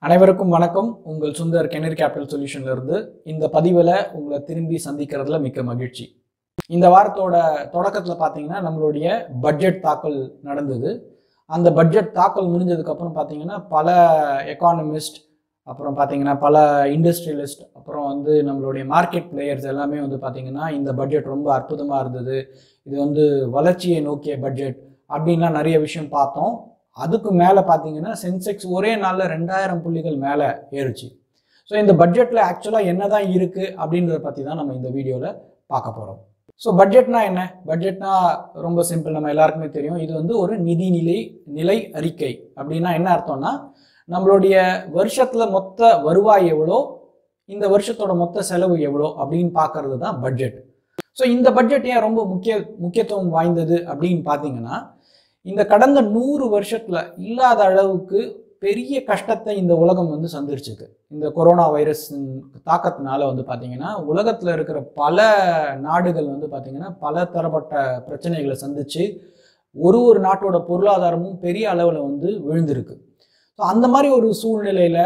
அனைவருக்கும் வணக்கம். உங்கள் சுந்தர் கெனரி கேபிட்டல் சொல்யூஷன்ல இருந்து இந்த பதிவில் உங்களை திரும்பி சந்திக்கிறதுல மிக்க மகிழ்ச்சி. இந்த வாரத்தோட தொடக்கத்தில் பார்த்தீங்கன்னா நம்மளுடைய பட்ஜெட் தாக்கல் நடந்தது. அந்த பட்ஜெட் தாக்கல் முடிஞ்சதுக்கப்புறம் பார்த்தீங்கன்னா பல எக்கானமிஸ்ட், அப்புறம் பார்த்தீங்கன்னா பல இண்டஸ்ட்ரியலிஸ்ட், அப்புறம் நம்மளுடைய மார்க்கெட் பிளேயர்ஸ் எல்லாமே பார்த்தீங்கன்னா இந்த பட்ஜெட் ரொம்ப அற்புதமாக இருந்தது, இது வளர்ச்சியை நோக்கிய பட்ஜெட் அப்படின்லாம் நிறைய விஷயம் பார்த்தோம். அதுக்கு மேலே பார்த்தீங்கன்னா சென்செக்ஸ் ஒரே நாளில் 2000 புள்ளிகள் மேலே ஏறுச்சு. ஸோ இந்த பட்ஜெட்டில் ஆக்சுவலாக என்ன தான் இருக்குது அப்படின்றத பற்றி தான் நம்ம இந்த வீடியோவில் பார்க்க போகிறோம். ஸோ பட்ஜெட்னா என்ன? பட்ஜெட்னா ரொம்ப சிம்பிள், நம்ம எல்லாருக்குமே தெரியும். இது ஒரு நிதி நிலை அறிக்கை. அப்படின்னா என்ன அர்த்தம்னா, நம்மளுடைய வருஷத்தில் மொத்த வருவாய் எவ்வளோ, இந்த வருஷத்தோட மொத்த செலவு எவ்வளோ அப்படின்னு பார்க்கறது தான் பட்ஜெட். ஸோ இந்த பட்ஜெட் ஏன் ரொம்ப முக்கியத்துவம் வாய்ந்தது அப்படின்னு பார்த்தீங்கன்னா, இந்த கடந்த 100 வருஷத்துல இல்லாத அளவுக்கு பெரிய கஷ்டத்தை இந்த உலகம் சந்திரிச்சுக்கு. இந்த கொரோனா வைரஸ் தாக்கத்தினால பார்த்தீங்கன்னா உலகத்தில் இருக்கிற பல நாடுகள் பார்த்தீங்கன்னா பல தரப்பட்ட பிரச்சனைகளை சந்திச்சு ஒரு நாட்டோட பொருளாதாரமும் பெரிய அளவில் விழுந்திருக்கு. ஸோ அந்த மாதிரி ஒரு சூழ்நிலையில்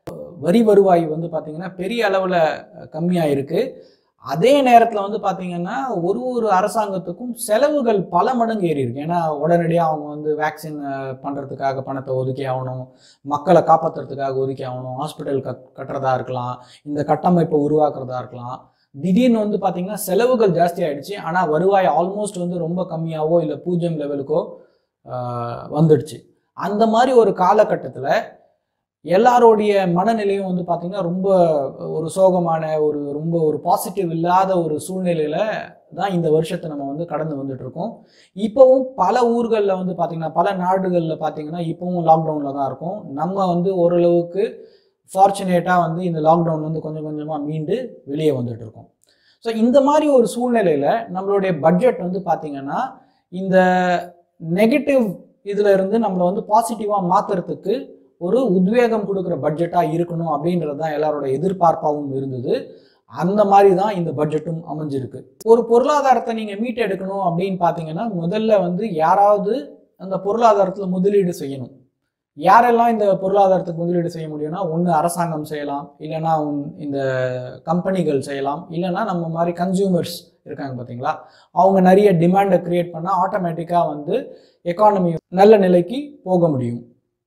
வரி வருவாய் பார்த்தீங்கன்னா பெரிய அளவில் கம்மியாக இருக்குது. அதே நேரத்தில் பார்த்தீங்கன்னா ஒரு அரசாங்கத்துக்கும் செலவுகள் பல மடங்கு ஏறி இருக்கு. ஏன்னா உடனடியாக அவங்க வேக்சின் பண்ணுறதுக்காக பணத்தை ஒதுக்கி ஆகணும், மக்களை காப்பாற்றுறதுக்காக ஒதுக்கி ஆகணும், ஹாஸ்பிட்டல் கட்டுறதா இருக்கலாம், இந்த கட்டமைப்பை உருவாக்குறதா இருக்கலாம். திடீர்னு பார்த்தீங்கன்னா செலவுகள் ஜாஸ்தி ஆகிடுச்சு, ஆனால் வருவாய் ஆல்மோஸ்ட் ரொம்ப கம்மியாகவோ இல்லை 0 லெவலுக்கோ வந்துடுச்சு. அந்த மாதிரி ஒரு காலகட்டத்தில் எல்லாரோடைய மனநிலையும் பார்த்தீங்கன்னா ரொம்ப ஒரு சோகமான ரொம்ப பாசிட்டிவ் இல்லாத ஒரு சூழ்நிலையில தான் இந்த வருஷத்தை நம்ம கடந்து வந்துட்டு இருக்கோம். இப்போவும் பல ஊர்களில் பார்த்தீங்கன்னா பல நாடுகளில் பார்த்தீங்கன்னா இப்போவும் லாக்டவுனில் தான் இருக்கும். நம்ம ஓரளவுக்கு ஃபார்ச்சுனேட்டாக இந்த லாக்டவுன் கொஞ்சம் கொஞ்சமாக மீண்டு வெளியே வந்துட்டு இருக்கோம். ஸோ இந்த மாதிரி ஒரு சூழ்நிலையில் நம்மளுடைய பட்ஜெட் பார்த்தீங்கன்னா இந்த நெகட்டிவ் இதில் இருந்து நம்மளை பாசிட்டிவாக மாற்றுறதுக்கு ஒரு உத்வேகம் கொடுக்குற பட்ஜெட்டாக இருக்கணும் அப்படின்றது தான் எல்லாரோட எதிர்பார்ப்பாகவும் இருந்தது. அந்த மாதிரி தான் இந்த பட்ஜெட்டும் அமைஞ்சிருக்கு. ஒரு பொருளாதாரத்தை நீங்கள் மீட்டெடுக்கணும் அப்படின்னு பார்த்தீங்கன்னா முதல்ல யாராவது அந்த பொருளாதாரத்தில் முதலீடு செய்யணும். யாரெல்லாம் இந்த பொருளாதாரத்துக்கு முதலீடு செய்ய முடியும்னா, ஒன்று அரசாங்கம் செய்யலாம், இல்லைன்னா இந்த கம்பெனிகள் செய்யலாம், இல்லைன்னா நம்ம மாதிரி கன்சியூமர்ஸ் இருக்காங்க பார்த்தீங்களா, அவங்க நிறைய டிமாண்டை கிரியேட் பண்ணால் ஆட்டோமேட்டிக்காக எக்கானமி நல்ல நிலைக்கு போக முடியும்.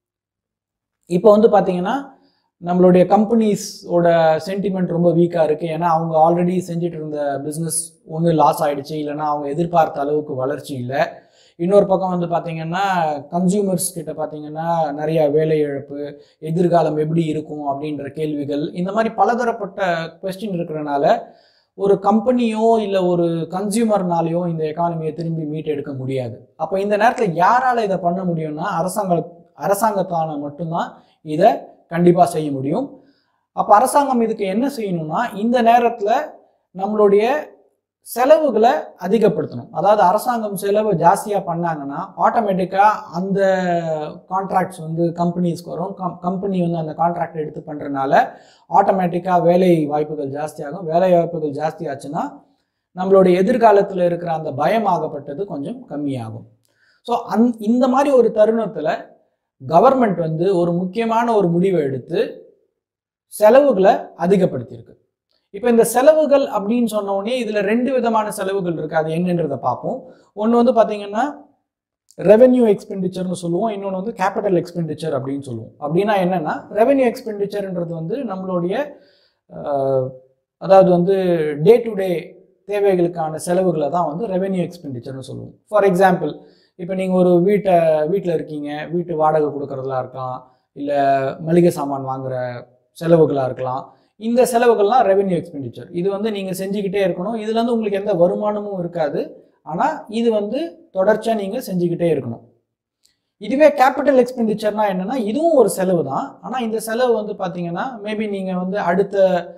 இப்போ பார்த்தீங்கன்னா நம்மளுடைய கம்பெனிஸோட சென்டிமெண்ட் ரொம்ப வீக்காக இருக்குது. ஏன்னா அவங்க ஆல்ரெடி செஞ்சுட்டு இருந்த பிஸ்னஸ் ஒன்று லாஸ் ஆகிடுச்சு, இல்லைன்னா அவங்க எதிர்பார்த்த அளவுக்கு வளர்ச்சி இல்லை. இன்னொரு பக்கம் பார்த்தீங்கன்னா கன்சியூமர்ஸ் கிட்ட பார்த்தீங்கன்னா நிறைய வேலை இழப்பு, எதிர்காலம் எப்படி இருக்கும் அப்படின்ற கேள்விகள், இந்த மாதிரி பலதரப்பட்ட கொஸ்டின் இருக்கிறனால ஒரு கம்பெனியோ இல்லை ஒரு கன்சியூமர்னாலேயோ இந்த எக்கானமியை திரும்பி மீட் எடுக்க முடியாது. அப்போ இந்த நேரத்தில் யாரால் இதை பண்ண முடியும்னா அரசாங்கத்தான மட்டும்தான் இதை கண்டிப்பாக செய்ய முடியும். அப்போ அரசாங்கம் இதுக்கு என்ன செய்யணும்னா, இந்த நேரத்தில் நம்மளுடைய செலவுகளை அதிகப்படுத்தணும். அதாவது அரசாங்கம் செலவு ஜாஸ்தியாக பண்ணாங்கன்னா ஆட்டோமேட்டிக்காக அந்த கான்ட்ராக்ட்ஸ் கம்பெனிஸ்க்கு வரும். கம்பெனி அந்த கான்ட்ராக்ட் எடுத்து பண்ணுறதுனால ஆட்டோமேட்டிக்காக வேலை வாய்ப்புகள் ஜாஸ்தியாகும். வேலை வாய்ப்புகள் ஜாஸ்தி ஆச்சுன்னா நம்மளுடைய எதிர்காலத்தில் இருக்கிற அந்த பயமாகப்பட்டது கொஞ்சம் கம்மியாகும். ஸோ இந்த மாதிரி ஒரு தருணத்தில் கவர்மெண்ட் ஒரு முக்கியமான ஒரு முடிவை எடுத்து செலவுகளை அதிகப்படுத்தியிருக்கு. இப்போ இந்த செலவுகள் அப்படின்னு சொன்ன உடனே இதில் 2 விதமான செலவுகள் இருக்குது. அது என்னன்றதை பார்ப்போம். ஒன்று பார்த்தீங்கன்னா ரெவென்யூ எக்ஸ்பெண்டிச்சர்னு சொல்லுவோம், இன்னொன்று கேபிட்டல் எக்ஸ்பெண்டிச்சர் அப்படின்னு சொல்லுவோம். அப்படின்னா என்னென்னா, ரெவென்யூ எக்ஸ்பெண்டிச்சர்ன்றது நம்மளுடைய அதாவது டே டு டே தேவைகளுக்கான செலவுகளை தான் ரெவென்யூ எக்ஸ்பெண்டிச்சர்னு சொல்லுவோம். ஃபார் எக்ஸாம்பிள், இப்போ நீங்கள் ஒரு வீட்டில் இருக்கீங்க, வீட்டு வாடகை கொடுக்கறதா இருக்கலாம், இல்லை மளிகை சாமான் வாங்குகிற செலவுகளாக இருக்கலாம். இந்த செலவுகள்லாம் ரெவென்யூ எக்ஸ்பெண்டிச்சர். இது நீங்கள் செஞ்சுக்கிட்டே இருக்கணும். இதுலேருந்து உங்களுக்கு எந்த வருமானமும் இருக்காது, ஆனால் இது தொடர்ச்சியாக நீங்கள் செஞ்சுக்கிட்டே இருக்கணும். இதுவே கேபிட்டல் எக்ஸ்பெண்டிச்சர்னா என்னென்னா, இதுவும் ஒரு செலவு தான். ஆனால் இந்த செலவு பார்த்தீங்கன்னா மேபி நீங்கள் அடுத்த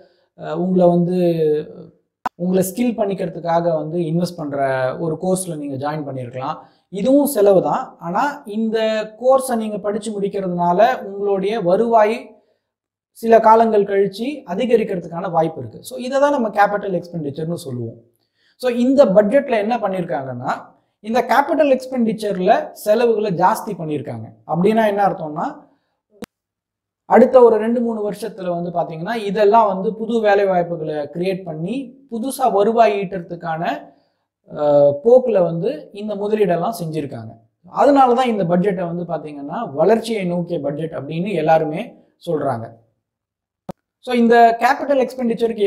உங்களை ஸ்கில் பண்ணிக்கிறதுக்காக இன்வெஸ்ட் பண்ணுற ஒரு கோர்ஸில் நீங்கள் ஜாயின் பண்ணியிருக்கலாம். இதுவும் செலவு தான். ஆனால் இந்த கோர்ஸை நீங்கள் படித்து முடிக்கிறதுனால உங்களுடைய வருவாய் சில காலங்கள் கழித்து அதிகரிக்கிறதுக்கான வாய்ப்பு இருக்குது. ஸோ இதை தான் நம்ம கேபிட்டல் எக்ஸ்பெண்டிச்சர்னு சொல்லுவோம். ஸோ இந்த பட்ஜெட்டில் என்ன பண்ணியிருக்காங்கன்னா, இந்த கேபிட்டல் எக்ஸ்பெண்டிச்சரில் செலவுகளை ஜாஸ்தி பண்ணியிருக்காங்க. அப்படின்னா என்ன அர்த்தம்னா, அடுத்த ஒரு 2-3 வருஷத்துல வந்து பாத்தீங்கன்னா இதெல்லாம் வந்து புது வேலை வாய்ப்புகளை கிரியேட் பண்ணி புதுசா வருவாய் ஈட்டுறதுக்கான போக்குல வந்து இந்த முதலீடெல்லாம் செஞ்சிருக்காங்க. அதனாலதான் இந்த பட்ஜெட்டை வந்து பாத்தீங்கன்னா வளர்ச்சியை நோக்கிய பட்ஜெட் அப்படின்னு எல்லாருமே சொல்றாங்க. ஸோ இந்த கேபிட்டல் எக்ஸ்பெண்டிச்சருக்கு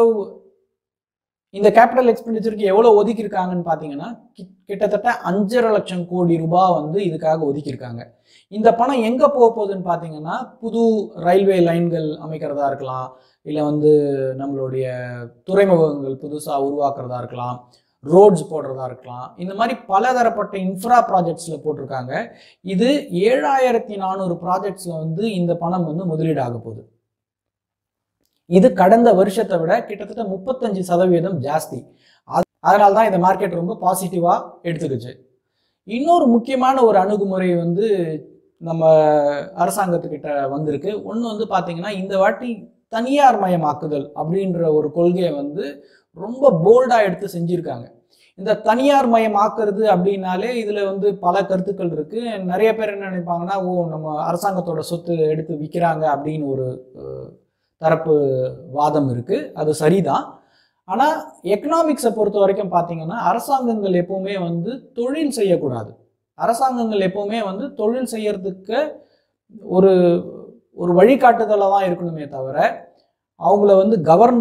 எவ்வளோ ஒதுக்கியிருக்காங்கன்னு பார்த்தீங்கன்னா கிட்டத்தட்ட 5.5 லட்சம் கோடி ரூபாய் வந்து இதுக்காக ஒதுக்கியிருக்காங்க. இந்த பணம் எங்கே போக போகுதுன்னு பார்த்தீங்கன்னா புது ரயில்வே லைன்கள் அமைக்கிறதா இருக்கலாம், இல்லை வந்து நம்மளுடைய துறைமுகங்கள் புதுசாக உருவாக்குறதா இருக்கலாம், ரோட்ஸ் போடுறதா இருக்கலாம். இந்த மாதிரி பலதரப்பட்ட இன்ஃப்ரா ப்ராஜெக்ட்ஸில் போட்டிருக்காங்க. இது 7400 ப்ராஜெக்ட்ஸில் வந்து இந்த பணம் வந்து முதலீடு ஆக போகுது. இது கடந்த வருஷத்தை விட கிட்டத்தட்ட 35% ஜாஸ்தி. அதனால தான் இந்த மார்க்கெட் ரொம்ப பாசிட்டிவா எடுத்துக்கிச்சு. இன்னொரு முக்கியமான ஒரு அணுகுமுறை வந்து நம்ம அரசாங்கத்துக்கிட்ட வந்திருக்கு. ஒன்று வந்து பார்த்தீங்கன்னா இந்த வாட்டி தனியார் மயமாக்குதல் அப்படின்ற ஒரு கொள்கையை வந்து ரொம்ப போல்டா எடுத்து செஞ்சிருக்காங்க. இந்த தனியார் மயமாக்குறது அப்படின்னாலே இதுல வந்து பல கருத்துக்கள் இருக்கு. நிறைய பேர் என்ன நினைப்பாங்கன்னா, நம்ம அரசாங்கத்தோட சொத்து எடுத்து விற்கிறாங்க அப்படின்னு ஒரு தரப்பு வாதம் இருக்கு. அது சரிதான். ஆனா எக்கனாமிக்ஸை பொறுத்த வரைக்கும் பார்த்தீங்கன்னா அரசாங்கங்கள் எப்பவுமே வந்து தொழில் செய்யக்கூடாது. அரசாங்கங்கள் எப்பவுமே வந்து தொழில் செய்யறதுக்கு ஒரு ஒரு வழிகாட்டுதலாக தான் இருக்கணுமே தவிர அவங்கள வந்து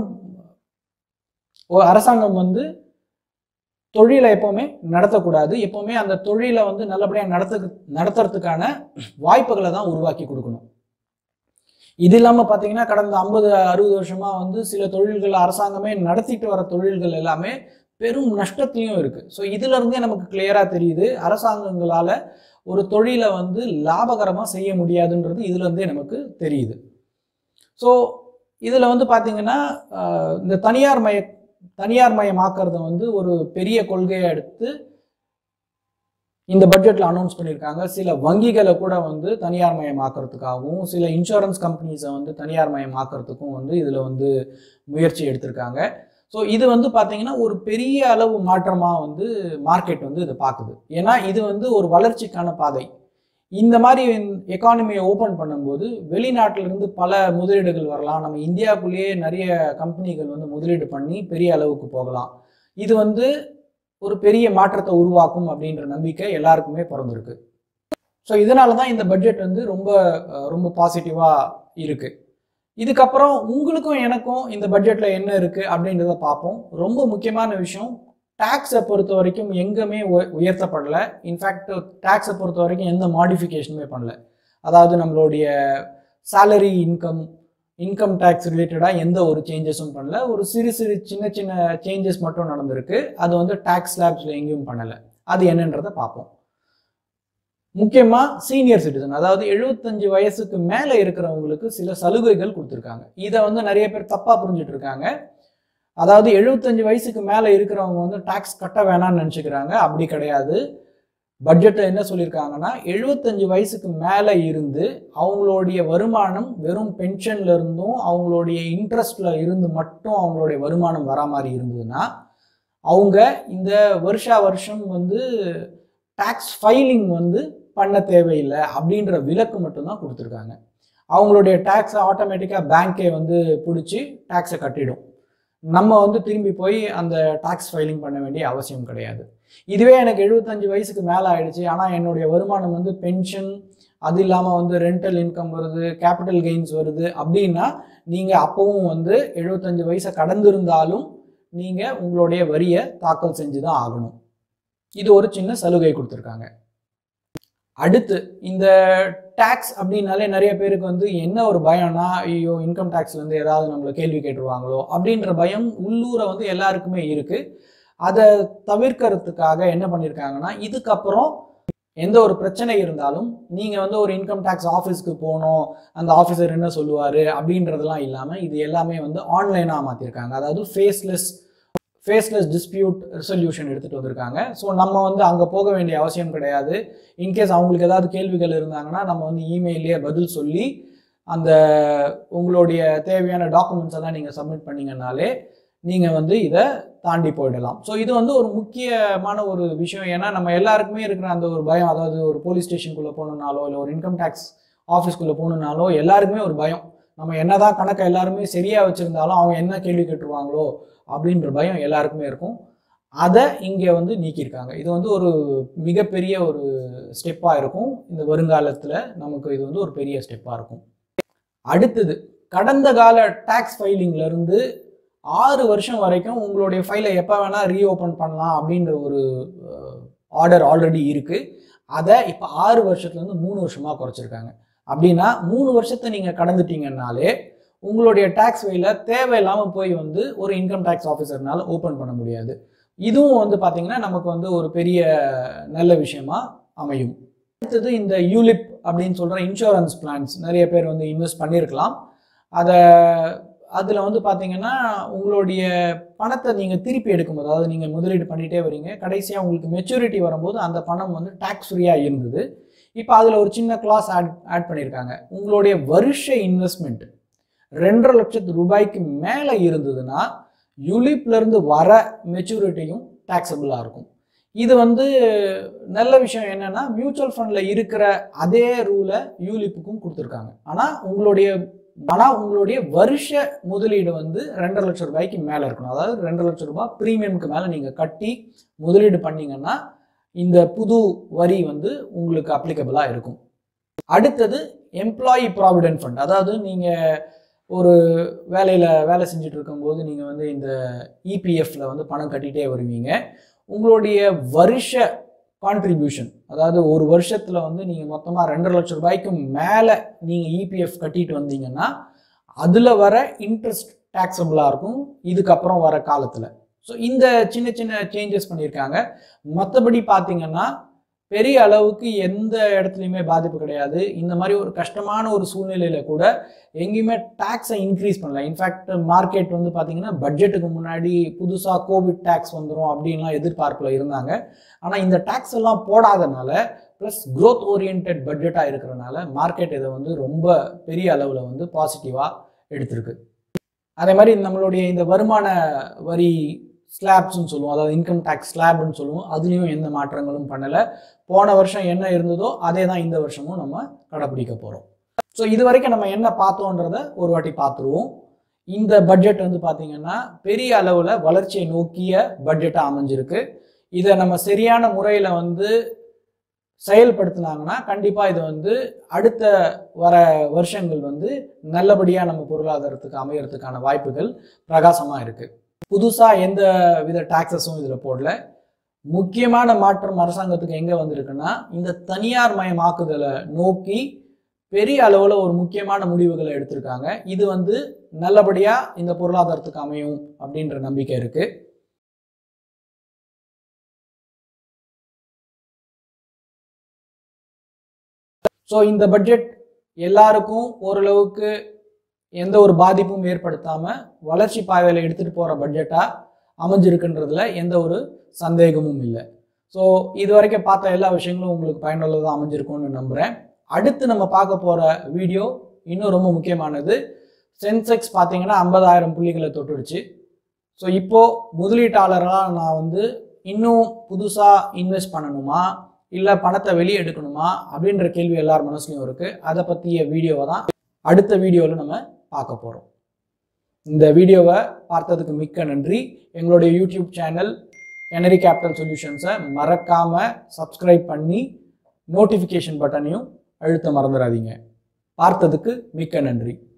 அரசாங்கம் வந்து தொழிலை எப்பவுமே நடத்தக்கூடாது. எப்பவுமே அந்த தொழிலை வந்து நல்லபடியாக நடத்துறதுக்கான வாய்ப்புகளை தான் உருவாக்கி கொடுக்கணும். இது இல்லாமல் பார்த்தீங்கன்னா கடந்த 50-60 வருஷமா வந்து சில தொழில்கள் அரசாங்கமே நடத்திட்டு வர தொழில்கள் எல்லாமே பெரும் நஷ்டத்திலையும் இருக்கு. ஸோ இதுல இருந்தே நமக்கு கிளியரா தெரியுது அரசாங்கங்களால ஒரு தொழிலை வந்து லாபகரமா செய்ய முடியாதுன்றது இதுல இருந்தே நமக்கு தெரியுது. ஸோ இதுல வந்து பார்த்தீங்கன்னா இந்த தனியார் மயமாக்குறத வந்து ஒரு பெரிய கொள்கையை எடுத்து இந்த பட்ஜெட்ல அனௌன்ஸ் பண்ணியிருக்காங்க. சில வங்கிகளை கூட வந்து தனியார் மயமாக்குறதுக்காகவும் சில இன்சூரன்ஸ் கம்பெனிஸை வந்து தனியார் மயமாக்குறதுக்கும் வந்து இதுல வந்து முயற்சி எடுத்திருக்காங்க. ஸோ இது வந்து பார்த்தீங்கன்னா ஒரு பெரிய அளவு மாற்றமாக வந்து மார்க்கெட் வந்து இதை பார்க்குது. ஏன்னா இது வந்து ஒரு வளர்ச்சிக்கான பாதை. இந்த மாதிரி எக்கானமியை ஓப்பன் பண்ணும்போது வெளிநாட்டிலிருந்து பல முதலீடுகள் வரலாம். நம்ம இந்தியாவுக்குள்ளேயே நிறைய கம்பெனிகள் வந்து முதலீடு பண்ணி பெரிய அளவுக்கு போகலாம். இது வந்து ஒரு பெரிய மாற்றத்தை உருவாக்கும் அப்படின்ற நம்பிக்கை எல்லாருக்குமே பிறந்திருக்கு. ஸோ இதனால தான் இந்த பட்ஜெட் வந்து ரொம்ப ரொம்ப பாசிட்டிவாக இருக்கு. இதுக்கப்புறம் உங்களுக்கும் எனக்கும் இந்த பட்ஜெட்ல என்ன இருக்கு அப்படின்றத பார்ப்போம். ரொம்ப முக்கியமான விஷயம், டாக்ஸை பொறுத்த வரைக்கும் எங்குமே உயர்த்தப்படலை. இன்ஃபேக்ட் டாக்ஸை பொறுத்த வரைக்கும் எந்த மாடிஃபிகேஷனுமே பண்ணல. அதாவது நம்மளுடைய சேலரி இன்கம் டேக்ஸ் ரிலேட்டடாக எந்த ஒரு சேஞ்சஸும் பண்ணல. ஒரு சிறு சின்ன சேஞ்சஸ் மட்டும் நடந்திருக்கு. அது வந்து டாக்ஸ் ஸ்லாப்ஸ்ல எங்கேயும் பண்ணலை. அது என்னன்றதை பார்ப்போம். முக்கியமா சீனியர் சிட்டிசன், அதாவது 75 வயசுக்கு மேல இருக்கிறவங்களுக்கு சில சலுகைகள் கொடுத்துருக்காங்க. இதை வந்து நிறைய பேர் தப்பா புரிஞ்சுட்டு இருக்காங்க. அதாவது 75 வயசுக்கு மேல இருக்கிறவங்க வந்து டாக்ஸ் கட்ட வேணாம்னு நினைச்சுக்கிறாங்க. அப்படி கிடையாது. பட்ஜெட்ல என்ன சொல்லியிருக்காங்கன்னா 75 வயசுக்கு மேல இருந்து அவங்களுடைய வருமானம் வெறும் பென்ஷன்ல இருந்தும் அவங்களுடைய இன்ட்ரெஸ்ட்ல இருந்து மட்டும் அவங்களுடைய வருமானம் வரா மாதிரி இருந்ததுன்னா அவங்க இந்த வருஷம் வந்து டாக்ஸ் ஃபைலிங் வந்து பண்ண தேவையில்லை அப்படின்ற விலக்கு மட்டும்தான் கொடுத்துருக்காங்க. அவங்களுடைய டாக்ஸை ஆட்டோமேட்டிக்காக பேங்கே வந்து பிடிச்சி டாக்ஸை கட்டிடும். நம்ம வந்து திரும்பி போய் அந்த டாக்ஸ் ஃபைலிங் பண்ண வேண்டிய அவசியம் கிடையாது. இதுவே எனக்கு 75 வயசுக்கு மேலே ஆயிடுச்சு, ஆனால் என்னுடைய வருமானம் வந்து பென்ஷன், அது இல்லாமல் வந்து ரெண்டல் இன்கம் வருது, கேபிட்டல் கெயின்ஸ் வருது அப்படின்னா நீங்கள் அப்பவும் வந்து 75 வயசை கடந்திருந்தாலும் நீங்கள் உங்களுடைய வரியை தாக்கல் செஞ்சு தான் ஆகணும். இது ஒரு சின்ன சலுகை கொடுத்துருக்காங்க. அடுத்து இந்த டாக்ஸ் அப்படின்னாலே நிறைய பேருக்கு வந்து என்ன ஒரு பயம்னா, ஐயோ இன்கம் டேக்ஸ்ல இருந்து ஏதாவது நம்மளை கேள்வி கேட்டுருவாங்களோ அப்படின்ற பயம் உள்ளூர வந்து எல்லாருக்குமே இருக்கு. அதை தவிர்க்கிறதுக்காக என்ன பண்ணியிருக்காங்கன்னா, இதுக்கப்புறம் எந்த ஒரு பிரச்சனை இருந்தாலும் நீங்கள் வந்து ஒரு இன்கம் டேக்ஸ் ஆஃபீஸ்க்கு போகணும், அந்த ஆஃபீஸர் என்ன சொல்லுவார் அப்படின்றதெல்லாம் இல்லாமல் இது எல்லாமே வந்து ஆன்லைனாக மாற்றிருக்காங்க. அதாவது ஃபேஸ்லெஸ் டிஸ்பியூட் ரெசல்யூஷன் எடுத்துகிட்டு வந்திருக்காங்க. ஸோ நம்ம வந்து அங்கே போக வேண்டிய அவசியம் கிடையாது. இன்கேஸ் அவங்களுக்கு ஏதாவது கேள்விகள் இருந்தாங்கன்னா நம்ம வந்து இமெயிலே பதில் சொல்லி அந்த உங்களுடைய தேவையான டாக்குமெண்ட்ஸ் எல்லாம் நீங்கள் சப்மிட் பண்ணிங்கனாலே நீங்கள் வந்து இதை தாண்டி போயிடலாம். ஸோ இது வந்து ஒரு முக்கியமான ஒரு விஷயம். ஏன்னா நம்ம எல்லாருக்குமே இருக்கிற அந்த ஒரு பயம், அதாவது ஒரு போலீஸ் ஸ்டேஷனுக்குள்ளே போகணுன்னாலோ இல்லை ஒரு இன்கம் டேக்ஸ் ஆஃபீஸ்க்குள்ளே போகணுன்னாலோ எல்லாருக்குமே ஒரு பயம். நம்ம என்னதான் கணக்கை எல்லாருமே சரியாக வச்சுருந்தாலும் அவங்க என்ன கேள்வி கேட்டுருவாங்களோ அப்படின்ற பயம் எல்லாருக்குமே இருக்கும். அதை இங்கே வந்து நீக்கியிருக்காங்க. இது வந்து ஒரு மிகப்பெரிய ஒரு ஸ்டெப்பாக இருக்கும். இந்த வருங்காலத்தில் நமக்கு இது வந்து ஒரு பெரிய ஸ்டெப்பாக இருக்கும். அடுத்தது, கடந்த கால டேக்ஸ் ஃபைலிங்லேருந்து 6 வருஷம் வரைக்கும் உங்களுடைய ஃபைலை எப்போ வேணால் ரீஓப்பன் பண்ணலாம் அப்படின்ற ஒரு ஆர்டர் ஆல்ரெடி இருக்குது. அதை இப்போ 6 வருஷத்துலேருந்து 3 வருஷமாக குறைச்சிருக்காங்க. அப்படின்னா 3 வருஷத்தை நீங்கள் கடந்துட்டீங்கன்னாலே உங்களுடைய டேக்ஸ் ஃபைலை தேவையில்லாமல் போய் வந்து ஒரு இன்கம் டேக்ஸ் ஆஃபீஸர்னால ஓப்பன் பண்ண முடியாது. இதுவும் வந்து பார்த்திங்கன்னா நமக்கு வந்து ஒரு பெரிய நல்ல விஷயமா அமையும். அடுத்தது, இந்த யூலிப் அப்படின்னு சொல்கிற இன்சூரன்ஸ் பிளான்ஸ் நிறைய பேர் வந்து இன்வெஸ்ட் பண்ணியிருக்கலாம். அதில் வந்து பார்த்திங்கன்னா உங்களுடைய பணத்தை நீங்கள் திருப்பி எடுக்கும்போது, அதாவது நீங்கள் முதலீடு பண்ணிகிட்டே வரீங்க, கடைசியாக உங்களுக்கு மெச்சூரிட்டி வரும்போது அந்த பணம் வந்து டேக்ஸ் ஃப்ரீயாக இருந்தது. இப்போ அதில் ஒரு சின்ன கிளாஸ் ஆட் பண்ணியிருக்காங்க. உங்களுடைய வருஷ இன்வெஸ்ட்மெண்ட் 2.5 லட்சம் ரூபாய்க்கு மேலே இருந்ததுன்னா யூலிப்லேருந்து வர மெச்சூரிட்டியும் டேக்ஸபிளாக இருக்கும். இது வந்து நல்ல விஷயம். என்னென்னா, மியூச்சுவல் ஃபண்டில் இருக்கிற அதே ரூலை யூலிப்புக்கும் கொடுத்துருக்காங்க. ஆனால் உங்களுடைய வருஷ முதலீடு வந்து 2.5 லட்சம் ரூபாய்க்கு மேலே இருக்கணும். அதாவது 2.5 லட்சம் ரூபாய் ப்ரீமியமுக்கு மேலே நீங்கள் கட்டி முதலீடு பண்ணிங்கன்னா இந்த புது வரி வந்து உங்களுக்கு அப்ளிகபிளாக இருக்கும். அடுத்தது, எம்ப்ளாயி ப்ராவிடென்ட் ஃபண்ட். அதாவது நீங்கள் ஒரு வேலை செஞ்சுட்டு இருக்கும்போது நீங்கள் வந்து இந்த இபிஎஃப்ல வந்து பணம் கட்டிகிட்டே வருவீங்க. உங்களுடைய வருஷ கான்ட்ரிபியூஷன், அதாவது ஒரு வருஷத்தில் வந்து நீங்கள் மொத்தமாக 2.5 லட்சம் ரூபாய்க்கு மேலே நீங்கள் இபிஎஃப் கட்டிட்டு வந்தீங்கன்னா அதில் வர இன்ட்ரெஸ்ட் டேக்ஸபிளாக இருக்கும் இதுக்கப்புறம் வர காலத்தில். ஸோ இந்த சின்ன சின்ன சேஞ்சஸ் பண்ணியிருக்காங்க. மற்றபடி பார்த்தீங்கன்னா பெரிய அளவுக்கு எந்த இடத்துலையுமே பாதிப்பு கிடையாது. இந்த மாதிரி ஒரு கஷ்டமான ஒரு சூழ்நிலையில் கூட எங்கேயுமே டேக்ஸை இன்க்ரீஸ் பண்ணல. இன்ஃபேக்ட் மார்க்கெட் வந்து பார்த்தீங்கன்னா பட்ஜெட்டுக்கு முன்னாடி புதுசாக கோவிட் டேக்ஸ் வந்துடும் அப்படின்லாம் எதிர்பார்ப்பில் இருந்தாங்க. ஆனால் இந்த டேக்ஸ் எல்லாம் போடாதனால ப்ளஸ் க்ரோத் ஓரியன்ட் பட்ஜெட்டாக இருக்கிறனால மார்க்கெட் இதை வந்து ரொம்ப பெரிய அளவில் வந்து பாசிட்டிவாக எடுத்திருக்கு. அதே மாதிரி நம்மளுடைய இந்த வருமான வரி ஸ்லாப்ஸ்ன்னு சொல்லுவோம், அதாவது இன்கம் டேக்ஸ் ஸ்லாப்னு சொல்லுவோம், அதுலேயும் எந்த மாற்றங்களும் பண்ணலை. போன வருஷம் என்ன இருந்ததோ அதே தான் இந்த வருஷமும் நம்ம கடைப்பிடிக்க போகிறோம். ஸோ இது வரைக்கும் நம்ம என்ன பார்த்தோன்றதை ஒரு வாட்டி பார்த்துருவோம். இந்த பட்ஜெட் வந்து பார்த்திங்கன்னா பெரிய அளவில் வளர்ச்சியை நோக்கிய பட்ஜெட்டாக அமைஞ்சிருக்கு. இதை நம்ம சரியான முறையில் வந்து செயல்படுத்தினாங்கன்னா கண்டிப்பாக இது வந்து அடுத்த வர வருஷங்கள் வந்து நல்லபடியாக நம்ம பொருளாதாரத்துக்கு அமையறதுக்கான வாய்ப்புகள் பிரகாசமாக இருக்குது. புதுசாக எந்த வித டாக்ஸஸும் இதில் போடல. முக்கியமான மாற்றம் அரசாங்கத்துக்கு எங்கே வந்திருக்குன்னா, இந்த தனியார் மயமாக்குதலை நோக்கி பெரிய அளவில் ஒரு முக்கியமான முடிவுகளை எடுத்திருக்காங்க. இது வந்து நல்லபடியாக இந்த பொருளாதாரத்துக்கு அமையும் அப்படின்ற நம்பிக்கை இருக்குது. ஸோ இந்த பட்ஜெட் எல்லாருக்கும் ஓரளவுக்கு எந்த ஒரு பாதிப்பும் ஏற்படுத்தாமல் வளர்ச்சி பாதையில் எடுத்துகிட்டு போகிற பட்ஜெட்டாக அமைஞ்சிருக்குன்றதுல எந்த ஒரு சந்தேகமும் இல்லை. ஸோ இது வரைக்கும் பார்த்த எல்லா விஷயங்களும் உங்களுக்கு பயனுள்ளதாக அமைஞ்சிருக்கும்னு நம்புகிறேன். அடுத்து நம்ம பார்க்க போகிற வீடியோ இன்னும் ரொம்ப முக்கியமானது. சென்செக்ஸ் பார்த்தீங்கன்னா 50,000 புள்ளிகளை தொட்டுடுச்சு. ஸோ இப்போது முதலீட்டாளர்களாக நான் வந்து இன்னும் புதுசாக இன்வெஸ்ட் பண்ணணுமா இல்லை பணத்தை வெளியே எடுக்கணுமா அப்படின்ற கேள்வி எல்லார் மனசுலையும் இருக்குது. அதை பற்றிய வீடியோவை தான் அடுத்த வீடியோவில் நம்ம பார்க்க போகிறோம். இந்த வீடியோவை பார்த்ததுக்கு மிக்க நன்றி. எங்களுடைய யூடியூப் சேனல் கேனரி கேபிட்டல் சொல்யூஷன்ஸை மறக்காமல் சப்ஸ்கிரைப் பண்ணி நோட்டிஃபிகேஷன் பட்டனையும் அழுத்த மறந்துடாதீங்க. பார்த்ததுக்கு மிக்க நன்றி.